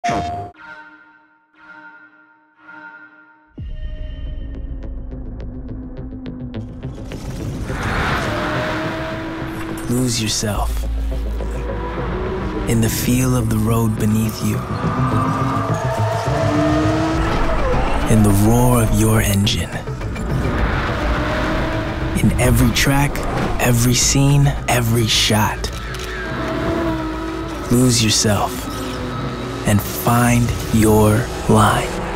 Lose yourself in the feel of the road beneath you, in the roar of your engine, in every track, every scene, every shot. Lose yourself and find your line.